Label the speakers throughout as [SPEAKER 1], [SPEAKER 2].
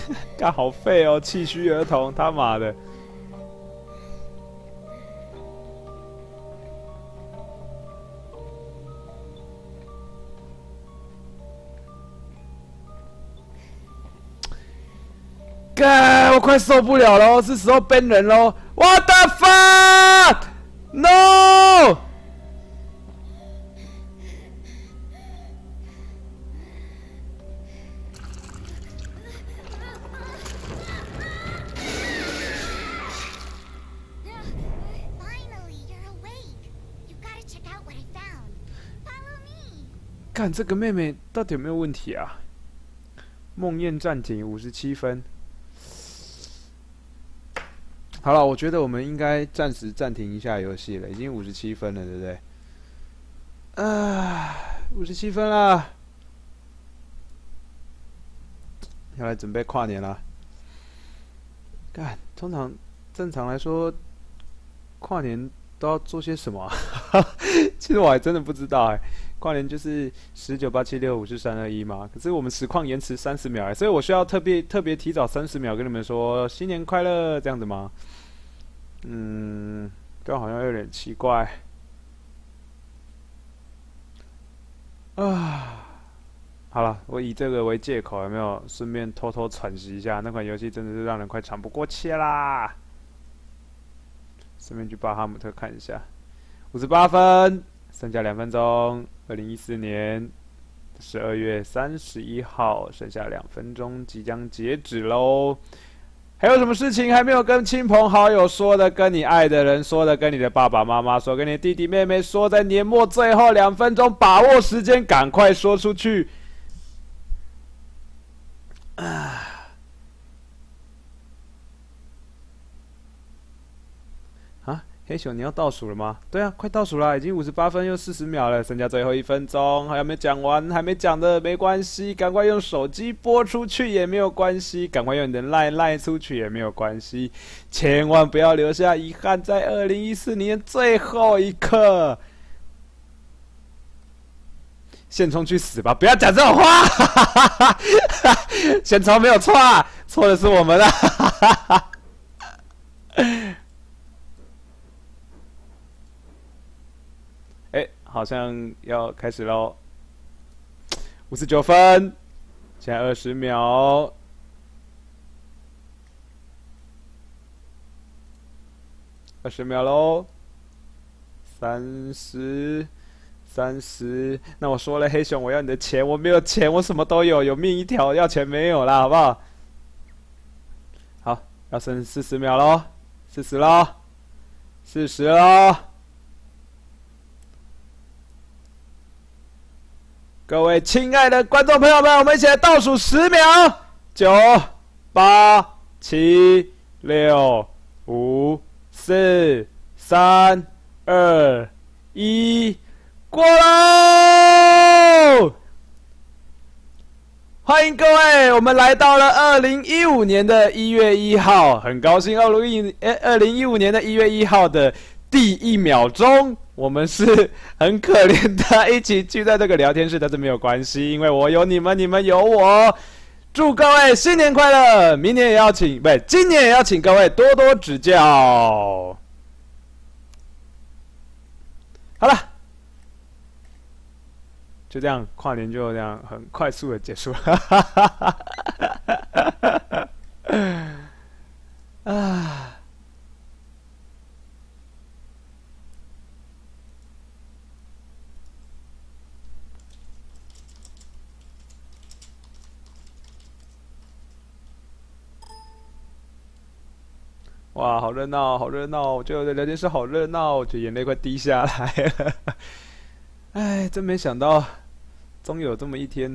[SPEAKER 1] 干好废哦，气虚儿童，他妈的！干，我快受不了了，是时候 ban 人喽！What the fuck? No! 看这个妹妹到底有没有问题啊？梦魇暂停57分。好了，我觉得我们应该暂时暂停一下游戏了，已经57分了，对不对？57分啦，要来准备跨年啦。干，通常正常来说，跨年都要做些什么啊？其实我还真的不知道哎。跨年就是19、8、7、6、5、4、3、2、1嘛，可是我们实况延迟30秒哎，所以我需要特别提早30秒跟你们说新年快乐这样子吗？这样好像有点奇怪啊。好了，我以这个为借口，有没有顺便偷偷喘息一下？那款游戏真的是让人快喘不过气啦。顺便去巴哈姆特看一下，58分，剩下2分钟。2014年12月31号，剩下2分钟，即将截止喽。还有什么事情还没有跟亲朋好友说的，跟你爱的人说的，跟你的爸爸妈妈说，跟你弟弟妹妹说，在年末最后2分钟，把握时间，赶快说出去。黑熊，你要倒数了吗？对啊，快倒数了，已经58分又40秒了，剩下最后1分钟，还没讲完，还没讲的没关系，赶快用手机播出去也没有关系，赶快用你的赖出去也没有关系，千万不要留下遗憾，在2014年最后一刻，先冲去死吧！不要讲这种话，先冲没有错啊，错的是我们啊。好像要开始喽，59分，现在20秒，20秒喽，30，那我说了，黑熊，我要你的钱，我没有钱，我什么都有，有命一条，要钱没有啦，好不好？好，要剩40秒喽，40喽，40喽。各位亲爱的观众朋友们，我们一起来倒数10秒，9、8、7、6、5、4、3、2、1，过喽！欢迎各位，我们来到了2015年的1月1号，很高兴2015年的1月1号的第1秒钟。我们是很可怜的，一起聚在这个聊天室，但是没有关系，因为我有你们，你们有我。祝各位新年快乐！明年也要请，不，今年也要请各位多多指教。好了，就这样，跨年就这样很快速的结束了。啊。哇，好热闹，好热闹！我觉得我的聊天室好热闹，我觉得眼泪快滴下来了。哎，真没想到，终有这么一天。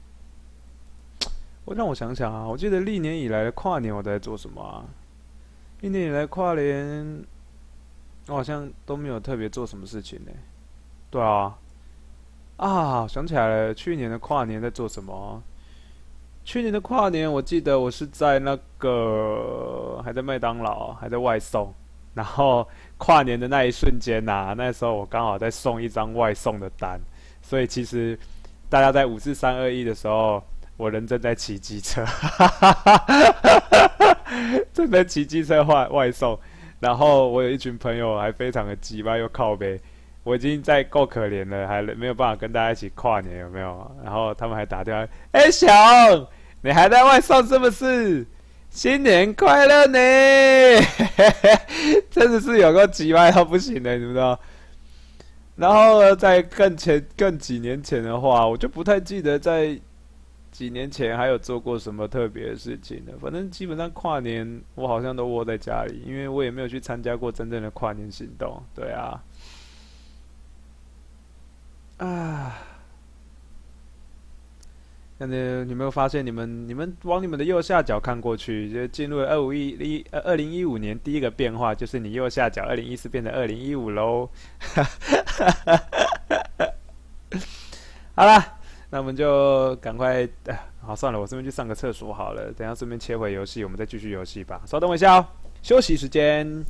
[SPEAKER 1] 让我想想啊，我记得历年以来的跨年我都在做什么啊？历年以来跨年，我好像都没有特别做什么事情呢。对啊，想起来了，去年的跨年在做什么？去年的跨年，我记得我是在那个还在麦当劳，还在外送，然后跨年的那一瞬间那时候我刚好在送一张外送的单，所以其实大家在5、4、3、2、1的时候， 我人正在骑机车，正在骑机车外送，然后我有一群朋友还非常的鸡巴又靠北，我已经在够可怜了，还没有办法跟大家一起跨年，有没有？然后他们还打电话，哎、小红，你还在外送是不是？新年快乐呢！真的是有个鸡巴到不行的，你知道？然后呢，在更几年前的话，我就不太记得在几年前还有做过什么特别的事情了。反正基本上跨年我好像都窝在家里，因为我也没有去参加过真正的跨年行动。对啊，啊，那你有没有发现你们往你们的右下角看过去，就进入了2015年第一个变化，就是你右下角2014变成2015喽。好啦，那我们就赶快，好算了，我顺便去上个厕所好了，等一下顺便切回游戏，我们再继续游戏吧。稍等我一下哦，休息时间。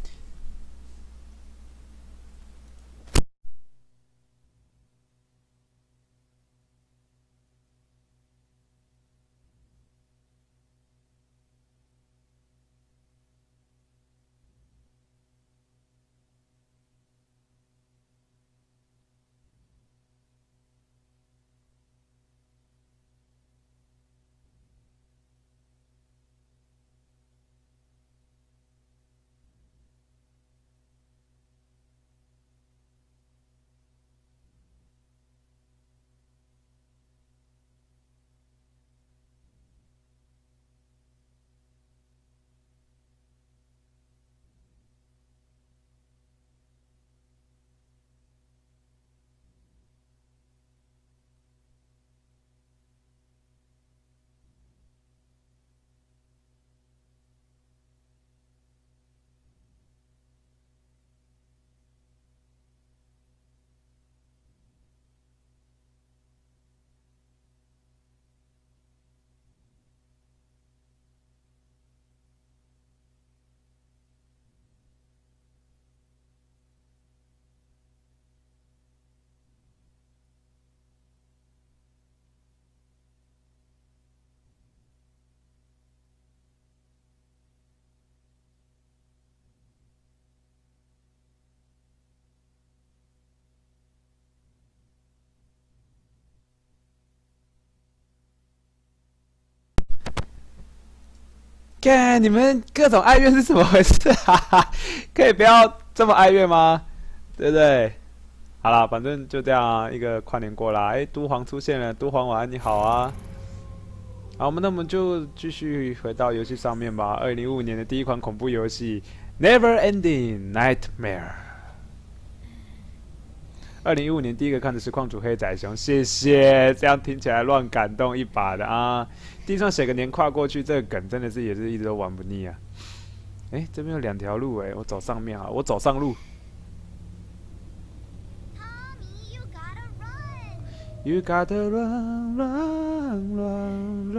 [SPEAKER 1] 干，你们各种哀怨是怎么回事啊？可以不要这么哀怨吗？对不对？好啦，反正就这样啊，一个跨年过啦。哎，都皇出现了，都皇晚安，你好啊。好，那我们就继续回到游戏上面吧。2015年的第一款恐怖游戏《Never Ending Nightmare》。2015年第一个看的实况主黑仔熊，谢谢，这样听起来乱感动一把的啊！地上写个年跨过去，这个梗真的是也是一直都玩不腻啊。哎，这边有2条路哎，我走上面啊，我走上路。You gotta run, run, run,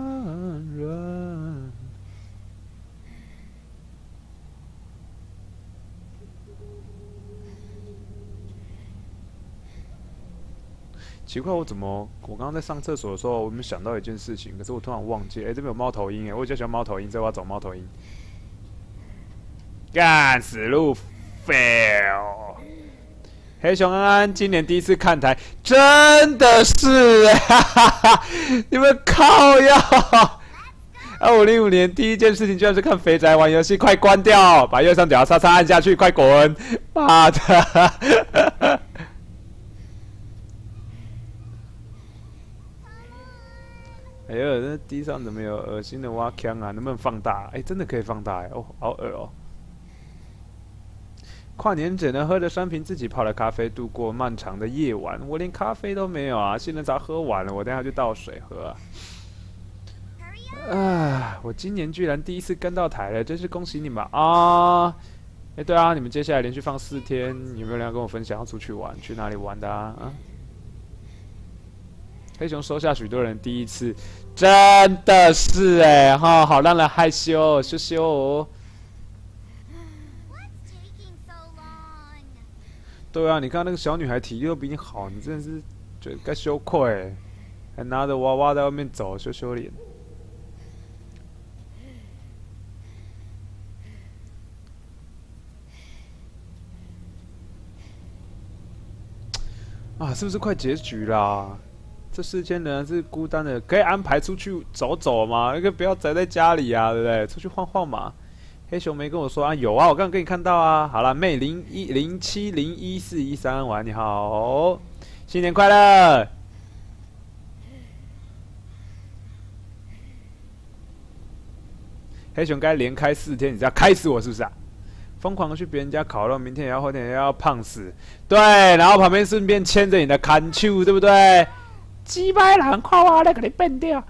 [SPEAKER 1] run, run。奇怪，我刚刚在上厕所的时候，我没想到一件事情，可是我突然忘记，哎，这边有猫头鹰，哎，我比较喜欢猫头鹰，所以我要走猫头鹰。干死路 ，fail。黑熊安安今年第一次看台，真的是，哈哈哈！你们靠腰。2505年第一件事情居然是看肥宅玩游戏，快关掉！把右上角叉叉按下去，快滚！妈的！哎呦，那地上怎么有恶心的挖坑啊？能不能放大？哎，真的可以放大哎！哦，好恶哦。跨年只能喝着3瓶自己泡的咖啡度过漫长的夜晚，我连咖啡都没有啊！现在早喝完了，我等下去倒水喝啊！我今年居然第一次跟到台了，真是恭喜你们啊！哎，对啊，你们接下来连续放4天，有没有人要跟我分享要出去玩？去哪里玩的啊？黑熊收下许多人第一次，真的是哎哈，好让人害羞，羞羞哦。对啊，你看那个小女孩体力都比你好，你真的是觉得该羞愧。 还拿着娃娃在外面走，羞羞脸。啊，是不是快结局啦？这世间仍然是孤单的，可以安排出去走走吗？那个不要宅在家里啊，对不对？出去晃晃嘛。黑熊没跟我说啊，有啊，我刚刚给你看到啊。好了，妹0107011413，晚安，你好，新年快乐！黑熊该连开4天，你知道开死我是不是啊？疯狂的去别人家烤肉，明天也要后天也要胖死，对，然后旁边顺便牵着你的看手，对不对？鸡掰人，看我来给你变掉。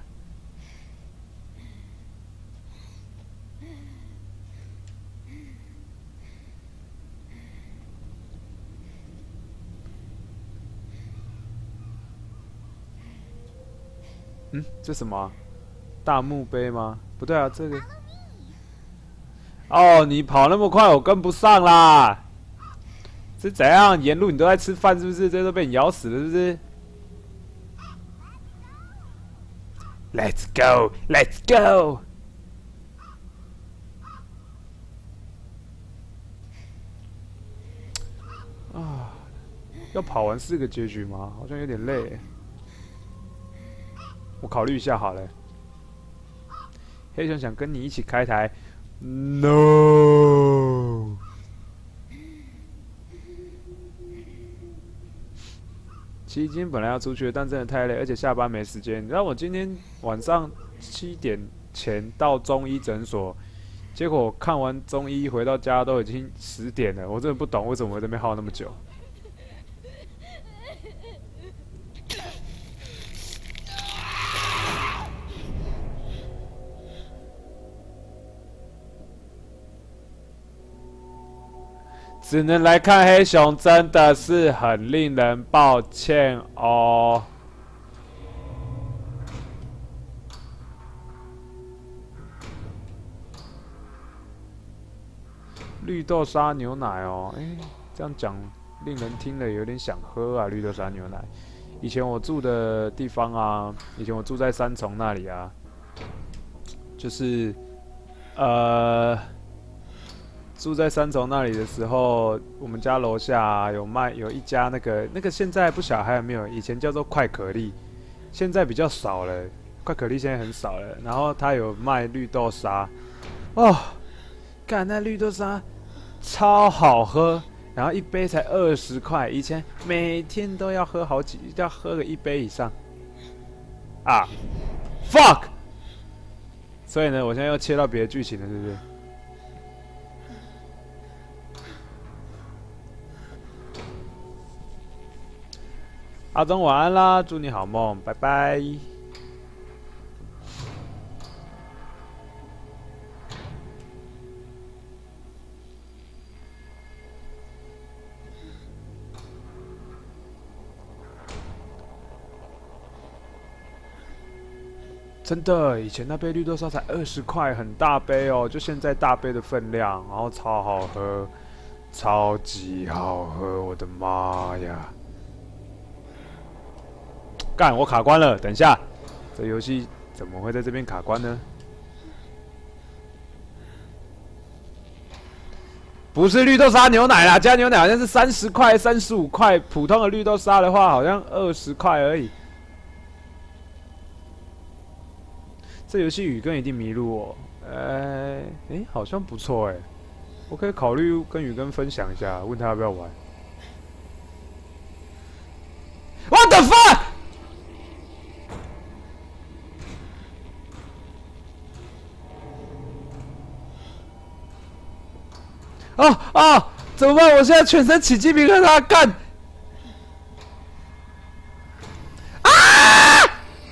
[SPEAKER 1] 这什么啊？大墓碑吗？不对啊，这个。哦，你跑那么快，我跟不上啦。是怎样？沿路你都在吃饭是不是？这都被你咬死了是不是？Let's go, let's go。啊，要跑完4个结局吗？好像有点累。我考虑一下好了。黑熊想跟你一起开台 ，No。其实今天本来要出去的，但真的太累，而且下班没时间。你知道我今天晚上7点前到中医诊所，结果看完中医回到家都已经10点了。我真的不懂为什么我在那边耗那么久。只能来看黑熊，真的是很令人抱歉哦。绿豆沙牛奶哦，这样讲令人听了有点想喝啊！绿豆沙牛奶，以前我住的地方啊，以前我住在三重那里啊，就是住在三重那里的时候，我们家楼下有一家那个现在不晓得还有没有，以前叫做快可丽，现在比较少了，快可丽现在很少了。然后他有卖绿豆沙，哦，干那绿豆沙超好喝，然后一杯才20块，以前每天都要喝要喝个1杯以上。啊 ，fuck！ 所以呢，我现在又切到别的剧情了，是不是？阿忠晚安啦，祝你好梦，拜拜。真的，以前那杯绿豆沙才20块，很大杯哦，就现在大杯的分量，然后超好喝，超级好喝，我的妈呀！干，我卡关了，等一下，这游戏怎么会在这边卡关呢？不是绿豆沙牛奶啦，加牛奶好像是30块、35块，普通的绿豆沙的话好像20块而已。这游戏雨根一定迷路我，好像不错我可以考虑跟雨根分享一下，问他要不要玩。What the fuck！ 怎么办？我现在全身起鸡皮疙瘩，干！啊！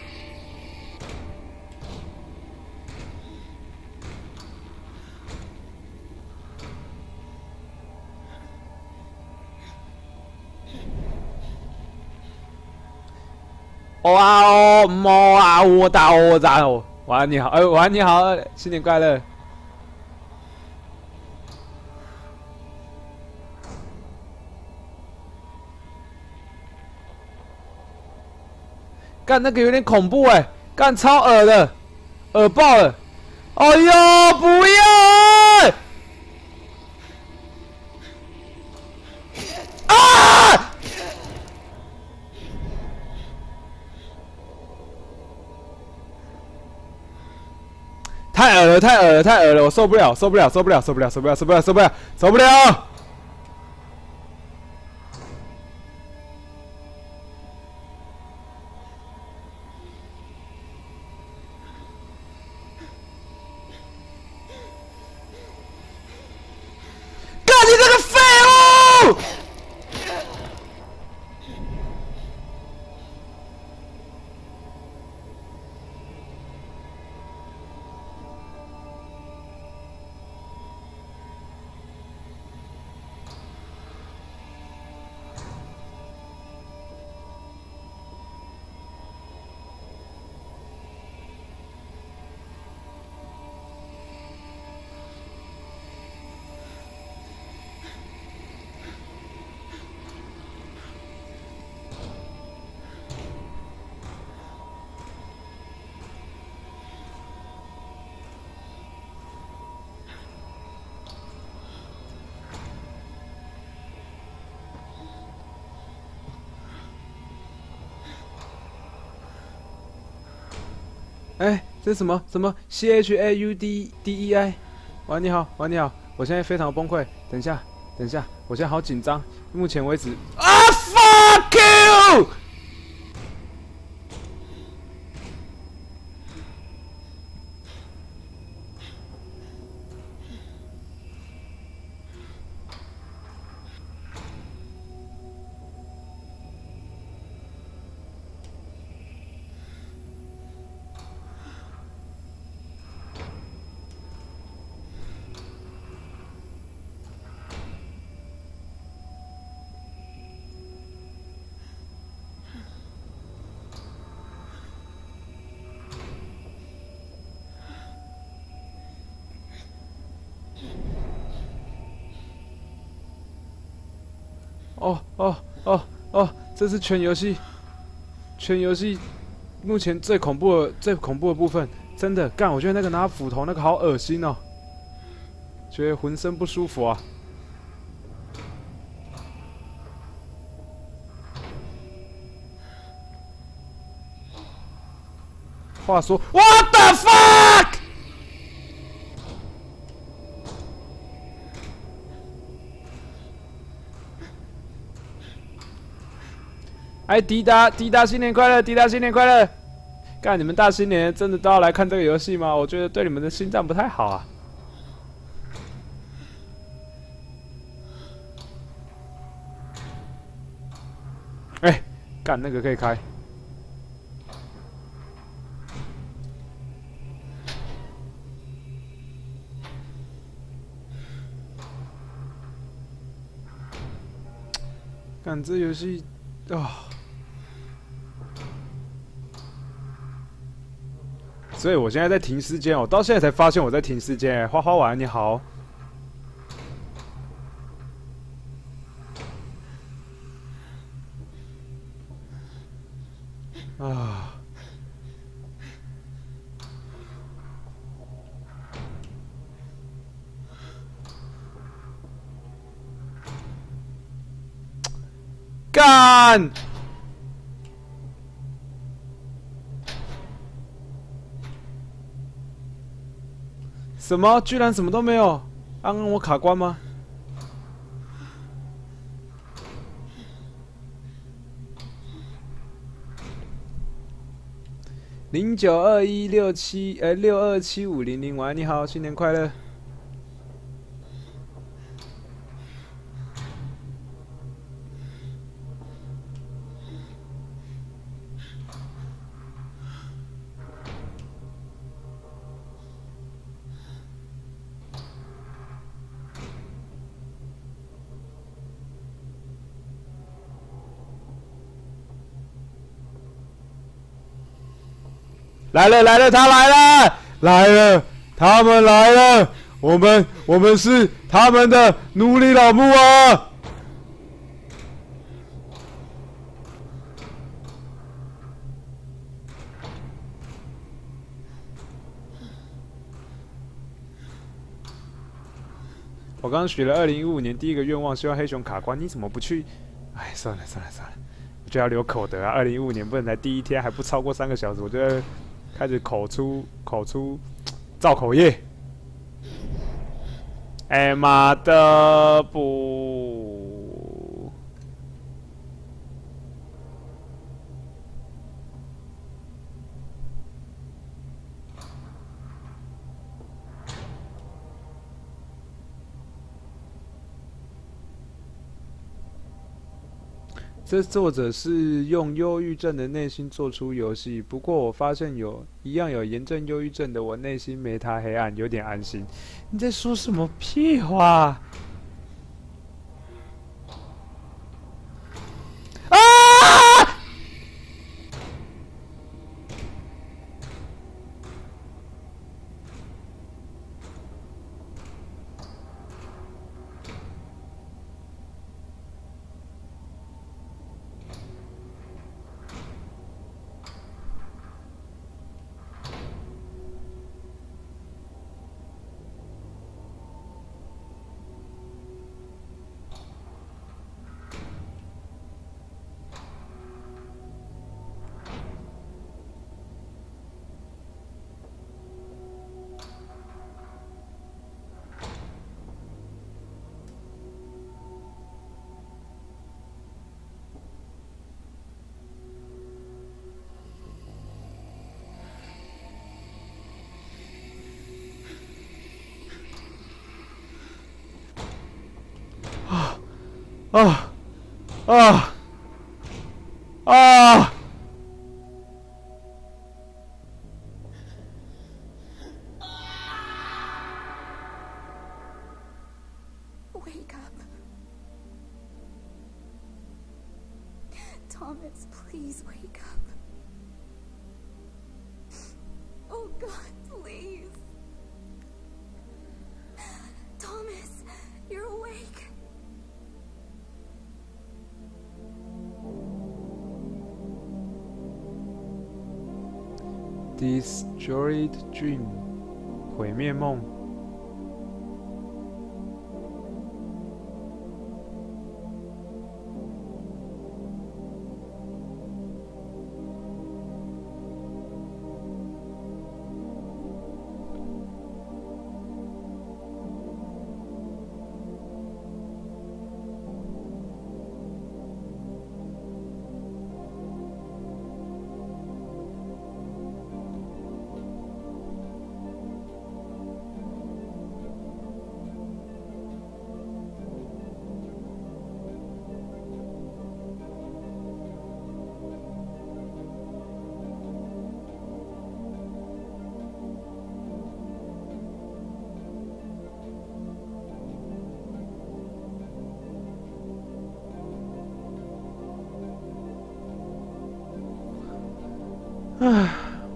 [SPEAKER 1] 我打我！晚安你好，晚安你好，新年快乐！ 干那个有点恐怖哎，干超恶的，恶爆了！哎呦，不要！啊！太恶了，太恶了，太恶了！我受不了，受不了，受不了，受不了，受不了，受不了，受不了，受不了！干你这个废物！哎，这是什么什么 CHAUDDEI？ 喂，你好，喂，你好，我现在非常崩溃。等一下，等一下，我现在好紧张。目前为止，啊 ，fuck you！ 哦，这是全游戏目前最恐怖的部分，真的干！我觉得那个拿斧头那个好恶心哦，觉得浑身不舒服啊。话说 ，What the fuck！ 哎，迪达新年快乐！迪达新年快乐！干，你们大新年真的都要来看这个游戏吗？我觉得对你们的心脏不太好啊。哎，干那个可以开。干这游戏啊！所以我现在在停时间，我到现在才发现我在停时间。花花晚安，你好。啊！干！什么？居然什么都没有？刚刚我卡关吗？092167627500，晚安，你好，新年快乐。来了，他来了，他们来了，我们是他们的奴隶老木啊！ 我刚刚许了2015年第一个愿望，希望黑熊卡关，你怎么不去？哎，算了，我就要留口德啊。2015年不能才第一天，还不超过3个小时，我就要开始口出造口业。哎妈的不！这作者是用忧郁症的内心做出游戏，不过我发现一样有严重忧郁症的我内心没他黑暗，有点安心。你在说什么屁话？啊！啊啊啊！
[SPEAKER 2] Wake up. Thomas, please wake up. Oh God, please. Thomas, you're awake.
[SPEAKER 1] Destroyed Dream， 毁灭梦。唉，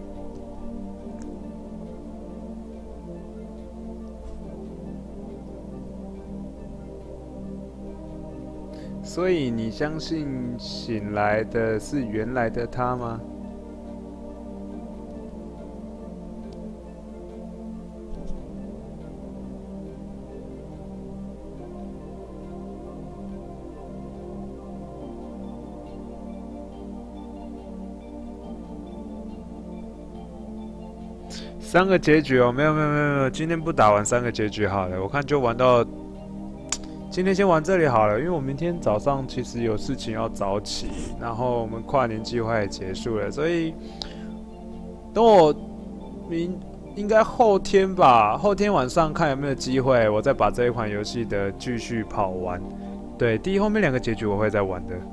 [SPEAKER 1] 所以你相信醒来的是原来的他吗？3个结局哦，没有，今天不打完3个结局好了，我看就玩到，今天先玩这里好了，因为我明天早上其实有事情要早起，然后我们跨年计划也结束了，所以等我应该后天吧，后天晚上看有没有机会，我再把这一款游戏的继续跑完。对，后面2个结局我会再玩的。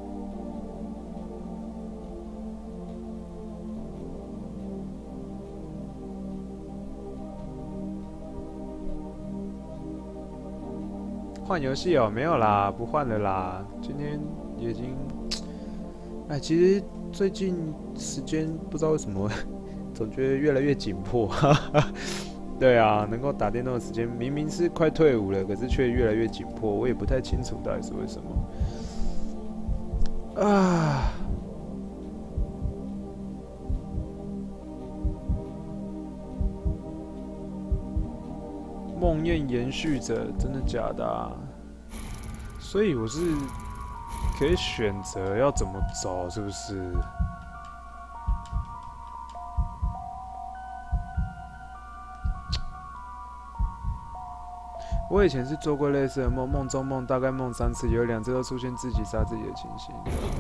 [SPEAKER 1] 换游戏哦，没有啦，不换了啦。今天已经，哎，其实最近时间不知道为什么，总觉得越来越紧迫。对啊，能够打电动的时间明明是快退伍了，可是却越来越紧迫，我也不太清楚到底是为什么。啊。 梦魇延续者，真的假的啊？所以我是可以选择要怎么走，是不是？我以前是做过类似的梦，梦中梦大概梦3次，有2次都出现自己杀自己的情形。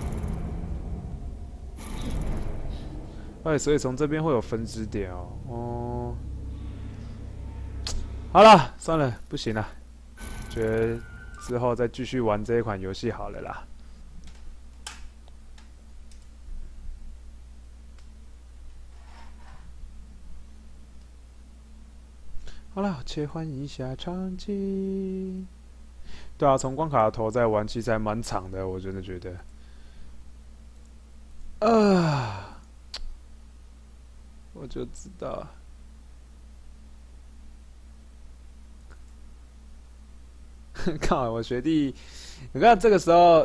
[SPEAKER 1] 哎，所以从这边会有分支点哦。哦，好了，算了，不行了，觉得之后再继续玩这一款游戏好了啦。好了，切换一下场景。对啊，从关卡的头再玩，其实还蛮长的，我真的觉得。我就知道。靠，我学弟，你看这个时候，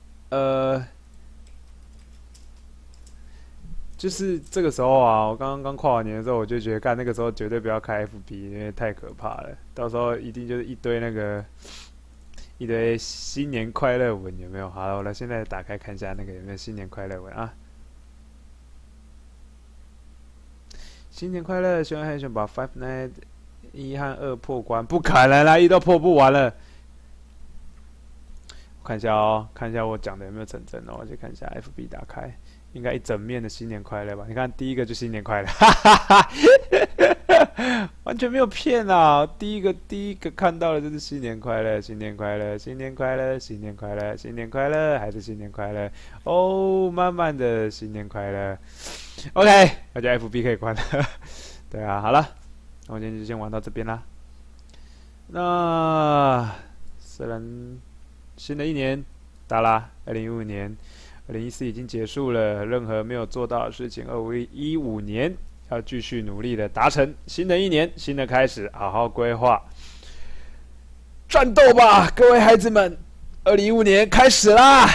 [SPEAKER 1] 就是这个时候啊，我刚跨完年的时候，我就觉得，干那个时候绝对不要开 FB，因为太可怕了。到时候一定就是一堆新年快乐文，有没有？好了，我来现在打开看一下那个有没有新年快乐文啊。新年快乐！希望黑熊把 Five Nights 1和2破关，不可能啦，1都破不完了。我看一下哦，看一下我讲的有没有成真哦。我去看一下 FB 打开，应该一整面的新年快乐吧？你看第一个就新年快乐，哈哈哈，完全没有骗啊！第一个看到的就是新年快乐，新年快乐，新年快乐，新年快乐，新年快乐，还是新年快乐哦，慢慢的新年快乐。OK， 大家 FB 可以关了。对啊，好了，那我今天就先玩到这边啦。那虽然新的一年到啦，2015年，2014已经结束了，任何没有做到的事情，2015年要继续努力的达成。新的一年，新的开始，好好规划，战斗吧，各位孩子们！2015年开始啦！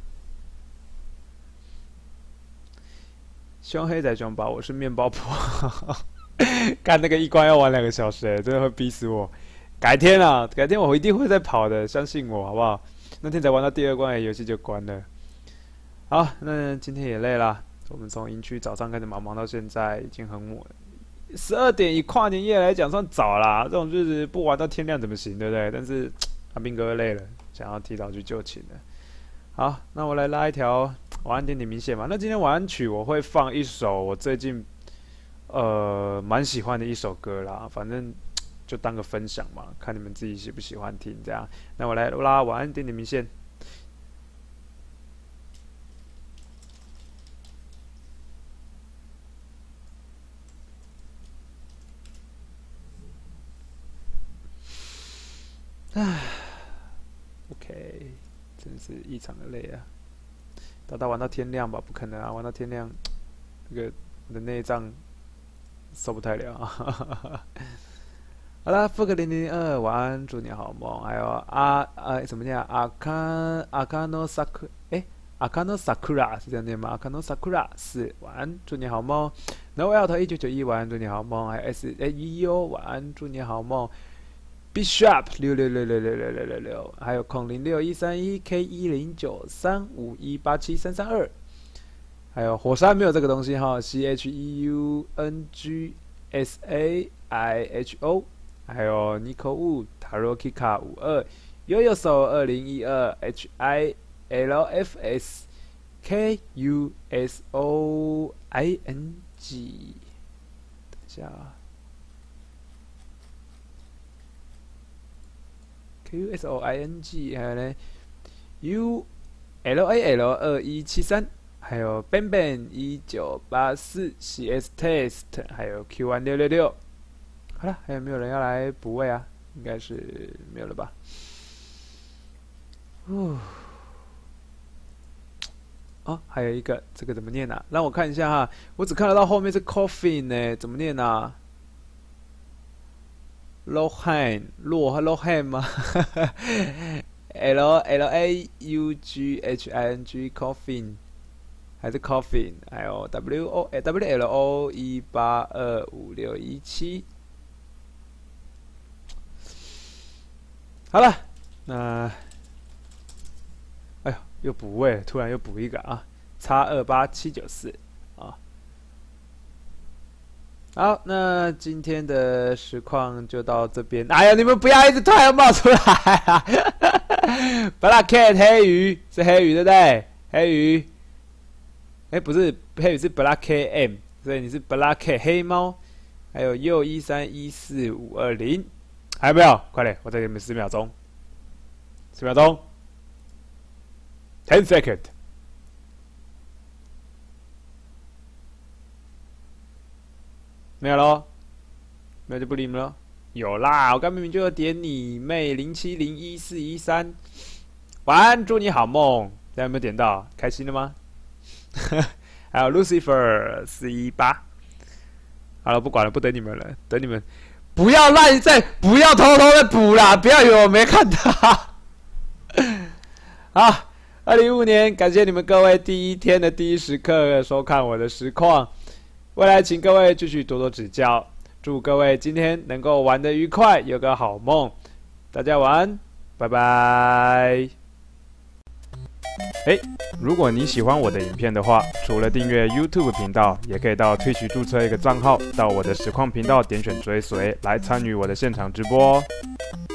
[SPEAKER 1] 凶黑仔熊吧，我是面包婆。干那个一关要玩2个小时，真的会逼死我。改天啊，改天我一定会再跑的，相信我，好不好？那天才玩到第2关，游戏就关了。好，那今天也累了，我们从营区早上开始忙到现在，已经很晚，12点以跨年夜来讲算早啦。这种日子不玩到天亮怎么行，对不对？但是阿兵哥累了，想要提早去就寝了。好，那我来拉一条晚安点点明显嘛。那今天晚安曲我会放一首我最近蛮喜欢的一首歌啦，反正就当个分享嘛，看你们自己喜不喜欢听这样。那我来拉晚安点点明线。唉 ，OK， 真是异常的累啊！玩到天亮吧？不可能啊，玩到天亮，那个我的内脏受不太了。好啦，富克002，晚安，祝你好梦。还有怎么念？阿卡诺萨库，阿卡诺萨库拉是这样念吗？阿卡诺萨库拉4，晚安，祝你好梦。Noel 1991，晚安，祝你好梦。还有 SEO，晚安，祝你好梦。Bishop 6666666，还有孔06131 K109351873332，还有火山没有这个东西哈 ，CHEUNGSAIHO， 还有 Nico Wu Tarokika 52， 悠手2012 HILFS KUSOING， 等一下啊。QSOING， 还有呢 ULAL2173， 还有 BenBen1984 CS Test， 还有 Q1666。好了，还有没有人要来补位啊？应该是没有了吧？哦，还有一个，这个怎么念啊？让我看一下哈，我只看得到后面是 Coffin 呢，怎么念啊？Lohan 吗？LAUGHING Coffin 还是 Coffin？ 还有 WLO 1825617。 好了，那哎呦又补位，突然又补一个啊，X28794啊。好，那今天的实况就到这边。哎呀，你们不要一直突然冒出来啊！Black Cat 黑鱼是黑鱼对不对？黑鱼，哎不是黑鱼是 Black KM， 所以你是 Black Cat 黑猫。还有613145520，还有没有？快点，我再给你们10秒钟，10秒钟，10 second。没有咯，没有就不理你们咯。有啦，我刚明明就要点你妹07011413，晚安，祝你好梦。大家有没有点到？开心了吗？还有 Lucifer418。好了，不管了，不等你们了，等你们不要赖在，不要偷偷的补啦，不要以为我没看到。好，2015年，感谢你们各位第一天的第一时刻收看我的实况，未来请各位继续多多指教，祝各位今天能够玩得愉快，有个好梦，大家晚安，拜拜。如果你喜欢我的影片的话，除了订阅 YouTube 频道，也可以到 Twitch 注册一个账号，到我的实况频道点选追随，来参与我的现场直播哦。